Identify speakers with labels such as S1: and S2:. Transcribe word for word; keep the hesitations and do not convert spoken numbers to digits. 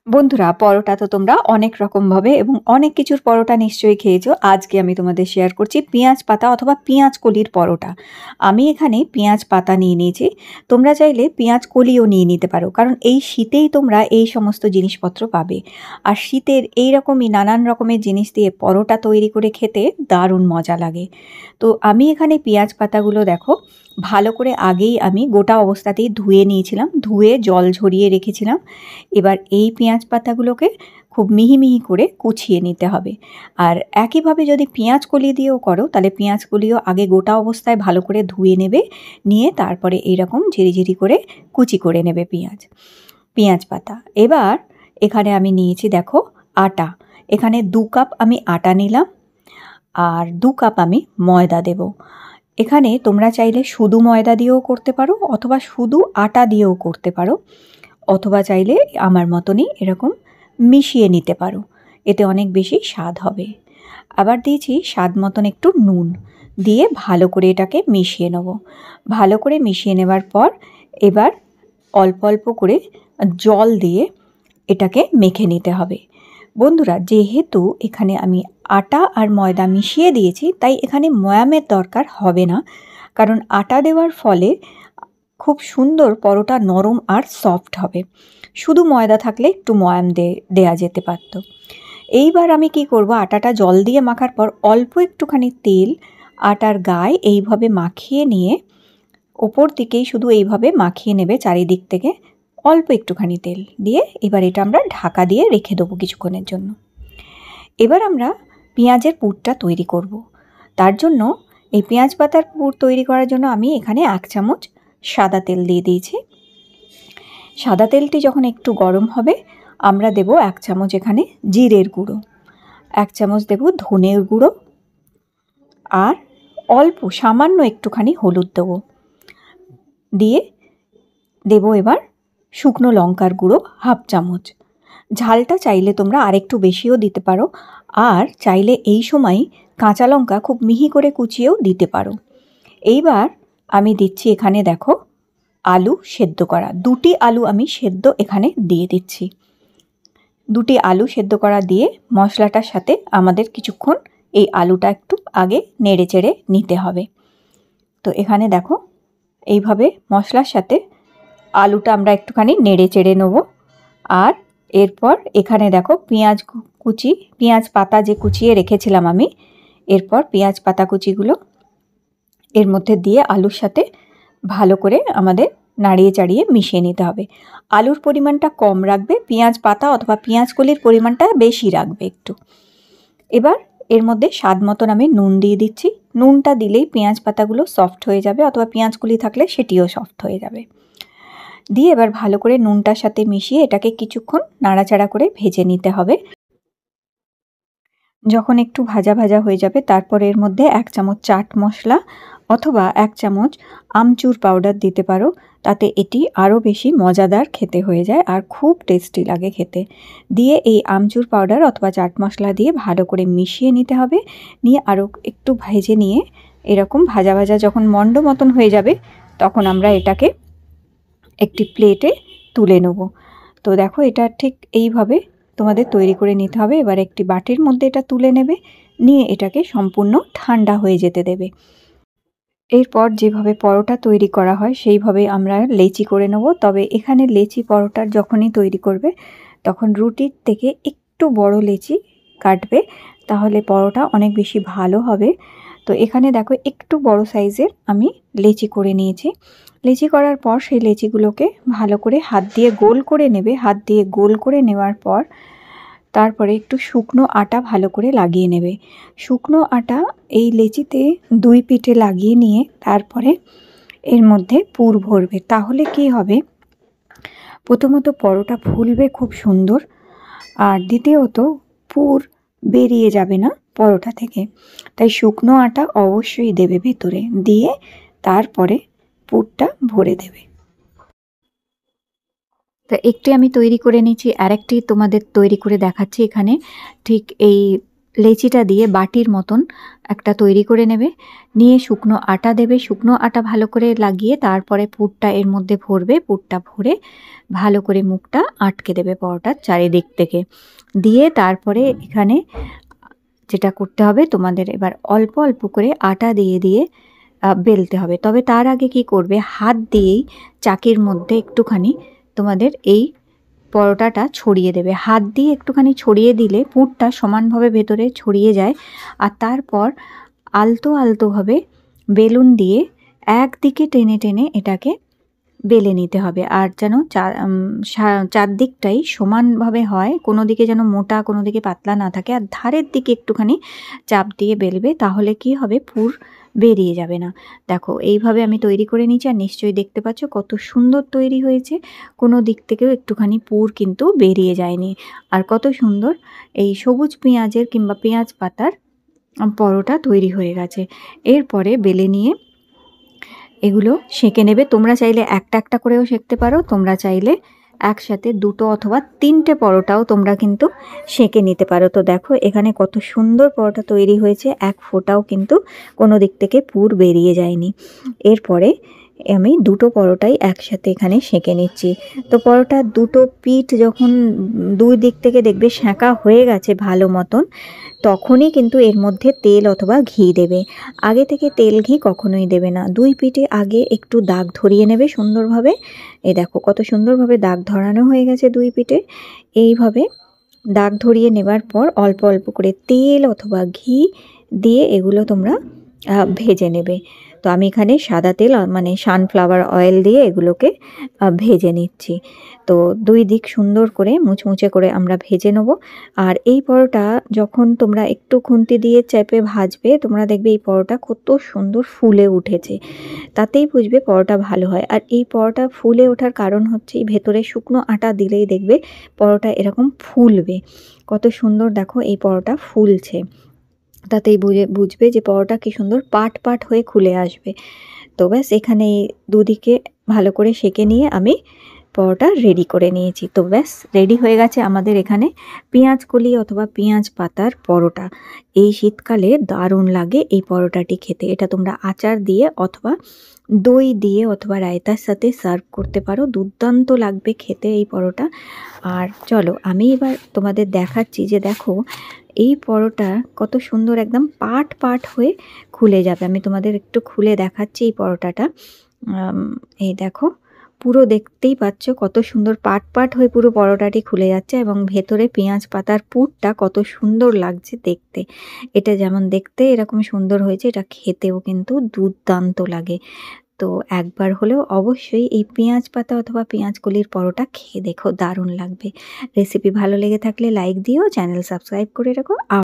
S1: বন্ধুরা, পরোটা তো তোমরা অনেক রকমভাবে এবং অনেক কিছুর পরোটা নিশ্চয়ই খেয়েছো। আজকে আমি তোমাদের শেয়ার করছি পেঁয়াজ পাতা অথবা পেঁয়াজ কলির পরোটা। আমি এখানে পেঁয়াজ পাতা নিয়ে নিয়েছি। তোমরা চাইলে পেঁয়াজ কলিও নিয়ে নিতে পারো, কারণ এই শীতেই তোমরা এই সমস্ত জিনিসপত্র পাবে। আর শীতের এই রকমই নানান রকমের জিনিস দিয়ে পরোটা তৈরি করে খেতে দারুণ মজা লাগে। তো আমি এখানে পেঁয়াজ পাতাগুলো দেখো ভালো করে আগেই আমি গোটা অবস্থাতেই ধুয়ে নিয়েছিলাম, ধুয়ে জল ঝরিয়ে রেখেছিলাম। এবার এই পেঁয়াজ পাতাগুলোকে খুব মিহি মিহি করে কুচিয়ে নিতে হবে। আর একইভাবে যদি পেঁয়াজ কলি দিয়েও করো, তাহলে পেঁয়াজ কলিও আগে গোটা অবস্থায় ভালো করে ধুয়ে নেবে, নিয়ে তারপরে এইরকম ঝিরিঝিরি করে কুচি করে নেবে পেঁয়াজ পেঁয়াজ পাতা। এবার এখানে আমি নিয়েছি দেখো আটা। এখানে দু কাপ আমি আটা নিলাম, আর দু কাপ আমি ময়দা দেব। এখানে তোমরা চাইলে শুধু ময়দা দিয়েও করতে পারো, অথবা শুধু আটা দিয়েও করতে পারো, অথবা চাইলে আমার মতনই এরকম মিশিয়ে নিতে পারো, এতে অনেক বেশি স্বাদ হবে। আবার দিয়েছি স্বাদ মতন একটু নুন, দিয়ে ভালো করে এটাকে মিশিয়ে নেব। ভালো করে মিশিয়ে নেবার পর এবার অল্প অল্প করে জল দিয়ে এটাকে মেখে নিতে হবে। বন্ধুরা, যেহেতু এখানে আমি আটা আর ময়দা মিশিয়ে দিয়েছি, তাই এখানে ময়ামের দরকার হবে না, কারণ আটা দেওয়ার ফলে খুব সুন্দর পরোটা নরম আর সফট হবে। শুধু ময়দা থাকলে একটু ময়াম দে দেয়া যেতে পারত। এইবার আমি কি করব, আটাটা জল দিয়ে মাখার পর অল্প একটুখানি তেল আটার গায়ে এইভাবে মাখিয়ে নিয়ে, ওপর দিকেই শুধু এইভাবে মাখিয়ে নেবে চারিদিক থেকে, অল্প একটুখানি তেল দিয়ে এবার এটা আমরা ঢাকা দিয়ে রেখে দেবো কিছুক্ষণের জন্য। এবার আমরা পেঁয়াজের পুরটা তৈরি করব। তার জন্য এই পেঁয়াজ পাতার পুর তৈরি করার জন্য আমি এখানে এক চামচ সাদা তেল দিয়ে দিয়েছি। সাদা তেলটি যখন একটু গরম হবে, আমরা দেব এক চামচ এখানে জিরের গুঁড়ো, এক চামচ দেব ধনের গুঁড়ো, আর অল্প সামান্য একটুখানি হলুদ দেব। দিয়ে দেব এবার শুকনো লঙ্কার গুঁড়ো হাফ চামচ। ঝালটা চাইলে তোমরা আরেকটু বেশিও দিতে পারো, আর চাইলে এই সময় কাঁচা লঙ্কা খুব মিহি করে কুচিয়েও দিতে পারো। এইবার আমি দিচ্ছি এখানে দেখো আলু সেদ্ধ করা, দুটি আলু আমি সেদ্ধ এখানে দিয়ে দিচ্ছি। দুটি আলু সেদ্ধ করা দিয়ে মশলাটার সাথে আমাদের কিছুক্ষণ এই আলুটা একটু আগে নেড়ে চেড়ে নিতে হবে। তো এখানে দেখো এইভাবে মশলার সাথে আলুটা আমরা একটুখানি নেড়ে চেড়ে নেব। আর এরপর এখানে দেখো পেঁয়াজ কুচি, পেঁয়াজ পাতা যে কুচিয়ে রেখেছিলাম আমি, এরপর পেঁয়াজ পাতা কুচিগুলো এর মধ্যে দিয়ে আলুর সাথে ভালো করে আমাদের নাড়িয়ে চাড়িয়ে মিশিয়ে নিতে হবে। আলুর পরিমাণটা কম রাখবে, পেঁয়াজ পাতা অথবা পেঁয়াজ কলির পরিমাণটা বেশি রাখবে একটু। এবার এর মধ্যে স্বাদ মতন আমি নুন দিয়ে দিচ্ছি। নুনটা দিলেই পেঁয়াজ পাতাগুলো সফট হয়ে যাবে, অথবা পেঁয়াজ কলি থাকলে সেটিও সফট হয়ে যাবে। দিয়ে এবার ভালো করে নুনটার সাথে মিশিয়ে এটাকে কিছুক্ষণ নাড়াচাড়া করে ভেজে নিতে হবে। যখন একটু ভাজা ভাজা হয়ে যাবে, তারপর এর মধ্যে এক চামচ চাট মশলা অথবা এক চামচ আমচুর পাউডার দিতে পারো, তাতে এটি আরও বেশি মজাদার খেতে হয়ে যায় আর খুব টেস্টি লাগে খেতে। দিয়ে এই আমচুর পাউডার অথবা চাট মশলা দিয়ে ভালো করে মিশিয়ে নিতে হবে। নিয়ে আরও একটু ভেজে নিয়ে এরকম ভাজা ভাজা যখন মন্ড মতন হয়ে যাবে, তখন আমরা এটাকে একটি প্লেটে তুলে নেব। তো দেখো এটা ঠিক এইভাবে তোমাদের তৈরি করে নিতে হবে। এবার একটি বাটির মধ্যে এটা তুলে নেবে, নিয়ে এটাকে সম্পূর্ণ ঠান্ডা হয়ে যেতে দেবে। এরপর যেভাবে পরোটা তৈরি করা হয় সেইভাবে আমরা লেচি করে নেব। তবে এখানে লেচি পরোটার যখনই তৈরি করবে, তখন রুটির থেকে একটু বড় লেচি কাটবে, তাহলে পরোটা অনেক বেশি ভালো হবে। তো এখানে দেখো একটু বড় সাইজের আমি লেচি করে নিয়েছি। লেচি করার পর সেই লেচিগুলোকে ভালো করে হাত দিয়ে গোল করে নেবে। হাত দিয়ে গোল করে নেওয়ার পর তারপরে একটু শুকনো আটা ভালো করে লাগিয়ে নেবে। শুকনো আটা এই লেচিতে দুই পিঠে লাগিয়ে নিয়ে তারপরে এর মধ্যে পুর ভরবে। তাহলে কি হবে, প্রথমত পরোটা ফুলবে খুব সুন্দর, আর দ্বিতীয়ত পুর বেরিয়ে যাবে না পরোটা থেকে। তাই শুকনো আটা অবশ্যই দেবে ভেতরে, দিয়ে তারপরে পুরটা ভরে দেবে। তো একটি আমি তৈরি করে নিয়েছি, আরেকটি তোমাদের তৈরি করে দেখাচ্ছি। এখানে ঠিক এই লেচিটা দিয়ে বাটির মতন একটা তৈরি করে নেবে, নিয়ে শুকনো আটা দেবে, শুকনো আটা ভালো করে লাগিয়ে তারপরে পুরটা এর মধ্যে ভরবে, পুরটা ভরে ভালো করে মুখটা আটকে দেবে পরোটার চারিদিক থেকে, দিয়ে তারপরে এখানে যেটা করতে হবে তোমাদের এবার অল্প অল্প করে আটা দিয়ে দিয়ে বেলতে হবে। তবে তার আগে কি করবে, হাত দিয়েই চাকির মধ্যে একটুখানি তোমাদের এই পরোটাটা ছড়িয়ে দেবে, হাত দিয়ে একটুখানি ছড়িয়ে দিলে পুরটা সমানভাবে ভেতরে ছড়িয়ে যায়। আর তারপর আলতো আলতোভাবে বেলুন দিয়ে একদিকে টেনে টেনে এটাকে বেলে নিতে হবে, আর যেন চারদিকটাই সমানভাবে হয়, কোনো দিকে যেন মোটা কোনো দিকে পাতলা না থাকে, আর ধারের দিকে একটুখানি চাপ দিয়ে বেলবে, তাহলে কি হবে পুর বেরিয়ে যাবে না। দেখো এইভাবে আমি তৈরি করে নিচ্ছি, আর নিশ্চয়ই দেখতে পাচ্ছ কত সুন্দর তৈরি হয়েছে, কোনো দিক থেকেও একটুখানি পুর কিন্তু বেরিয়ে যায়নি। আর কত সুন্দর এই সবুজ পেঁয়াজের কিংবা পেঁয়াজ পাতার পরোটা তৈরি হয়ে গেছে। এরপরে বেলে নিয়ে এগুলো সেঁকে নেবে। তোমরা চাইলে একটা একটা করেও সেঁকতে পারো, তোমরা চাইলে একসাথে দুটো অথবা তিনটে পরোটাও তোমরা কিন্তু সেঁকে নিতে পারো। তো দেখো এখানে কত সুন্দর পরোটা তৈরি হয়েছে, এক ফোঁটাও কিন্তু কোনো দিক থেকে পুর বেরিয়ে যায়নি। এরপরে আমি দুটো পরোটাই একসাথে এখানে সেঁকে নিচ্ছি। তো পরোটার দুটো পিঠ যখন দুই দিক থেকে দেখবে সেঁকা হয়ে গেছে ভালো মতন, তখনই কিন্তু এর মধ্যে তেল অথবা ঘি দেবে। আগে থেকে তেল ঘি কখনোই দেবে না। দুই পিঠে আগে একটু দাগ ধরিয়ে নেবে সুন্দরভাবে। এই দেখো কত সুন্দরভাবে দাগ ধরানো হয়ে গেছে দুই পিঠে। এইভাবে দাগ ধরিয়ে নেবার পর অল্প অল্প করে তেল অথবা ঘি দিয়ে এগুলো তোমরা ভেজে নেবে। তো আমি এখানে সাদা তেল মানে সানফ্লাওয়ার অয়েল দিয়ে এগুলোকে ভেজে নিচ্ছি। তো দুই দিক সুন্দর করে মুচমুচে করে আমরা ভেজে নেব। আর এই পরোটা যখন তোমরা একটু খুন্তি দিয়ে চেপে ভাজবে, তোমরা দেখবে এই পরোটা কত সুন্দর ফুলে উঠেছে, তাতেই বুঝবে পরোটা ভালো হয়। আর এই পরোটা ফুলে ওঠার কারণ হচ্ছে এই ভেতরে শুকনো আটা দিলেই দেখবে পরোটা এরকম ফুলবে। কত সুন্দর দেখো এই পরোটা ফুলছে, তাতেই বুঝে বুঝবে যে পরোটা কি সুন্দর পাট পাট হয়ে খুলে আসবে। তো ব্যাস এখানে দুদিকে ভালো করে সেঁকে নিয়ে আমি পরোটা রেডি করে নিয়েছি। তো ব্যাস রেডি হয়ে গেছে আমাদের এখানে পেঁয়াজ কলি অথবা পেঁয়াজ পাতার পরোটা। এই শীতকালে দারুণ লাগে এই পরোটাটি খেতে। এটা তোমরা আচার দিয়ে অথবা দই দিয়ে অথবা রায়তার সাথে সার্ভ করতে পারো, দুর্দান্ত লাগবে খেতে এই পরোটা। আর চলো আমি এবার তোমাদের দেখাচ্ছি যে দেখো এই পরোটা কত সুন্দর একদম পাট পাট হয়ে খুলে যাবে। আমি তোমাদের একটু খুলে দেখাচ্ছি এই পরোটাটা। এই দেখো পুরো দেখতেই পাচ্ছ কত সুন্দর পাট পাট হয়ে পুরো পরোটাটি খুলে যাচ্ছে, এবং ভেতরে পেঁয়াজ পাতার পুরটা কত সুন্দর লাগছে দেখতে। এটা যেমন দেখতে এরকম সুন্দর হয়েছে, এটা খেতেও কিন্তু দুর্দান্ত লাগে। তো একবার হলেও অবশ্যই এই পেঁয়াজ পাতা অথবা পেঁয়াজ কলির পরোটা খেয়ে দেখো, দারুণ লাগবে। রেসিপি ভালো লেগে থাকলে লাইক দিও, চ্যানেল সাবস্ক্রাইব করে রাখো।